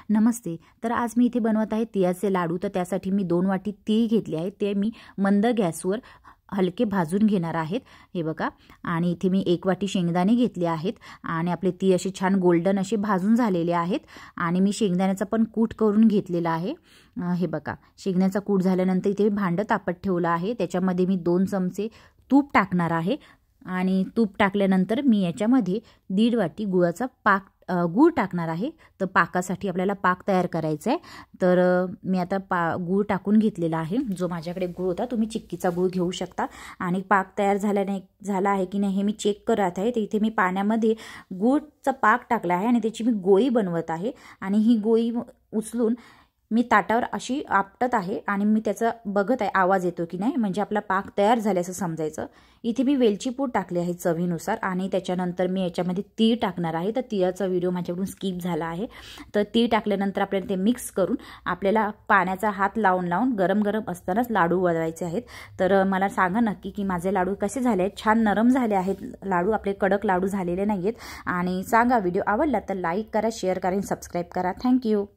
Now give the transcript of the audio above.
नमस्ते। तर आज मी इथे बनवत आहे तिळाचे लाडू। तर त्यासाठी मी 2 वाटी तीळ घेतले आहेत, ते मी मंद गॅसवर हलके भाजून घेणार आहेत। हे बघा, आणि इथे मी 1 वाटी शेंगदाणे घेतले आहेत आणि आपले तीळ असे छान गोल्डन असे भाजून झालेले आहेत आणि मी शेंगदाण्याचा पण कूट करून घेतलेला आहे। हे बघा, शेंगदाण्याचा कूट झाल्यानंतर इथे भांडं तापत ठेवलं आहे, त्याच्यामध्ये मी 2 चमचे तूप टाकणार आहे आणि तूप टाकल्यानंतर मी याच्यामध्ये 1.5 वाटी गुळाचा पाक गूळ टाकणार आहे। तर पाकासाठी आपल्याला पाक तयार करायचा आहे। तर मी आता गूळ टाकून घेतलेला आहे। जो माझ्याकडे गूळ होता, तुम्ही चिक्कीचा गूळ घेऊ शकता। आणि पाक तयार झाला आहे की नाही हे मी चेक करत आहे। तर इथे मी पाण्यामध्ये गूळचा पाक टाकला आहे आणि त्याची मी गोळी बनवत आहे आणि ही गोळी उचलून मी ताटावर अशी आपटत आहे आणि मी त्याचा बघत आहे आवाज येतो की नाही, म्हणजे आपला पाक तयार झाल्याचं समजायचं। इथे मी वेलची पूड टाकली आहे चवीनुसार आणि त्याच्यानंतर मी याच्यामध्ये तीळ टाकणार आहे। तर तिळाचा व्हिडिओ माझ्याकडून स्किप झाला आहे। तर तीळ टाकल्यानंतर आपल्याला ते मिक्स करून आपल्याला पाण्याचा हात लावून गरम गरम असतानाच लाडू वळवायचे आहेत। तर मला सांगा नक्की की माझे लाडू कसे झाले आहेत। छान नरम झाले आहेत लाडू, आपले कडक लाडू झालेले नाहीत। आणि सांगा व्हिडिओ आवडला तर लाईक करा, शेअर करा आणि सबस्क्राईब करा। थँक्यू।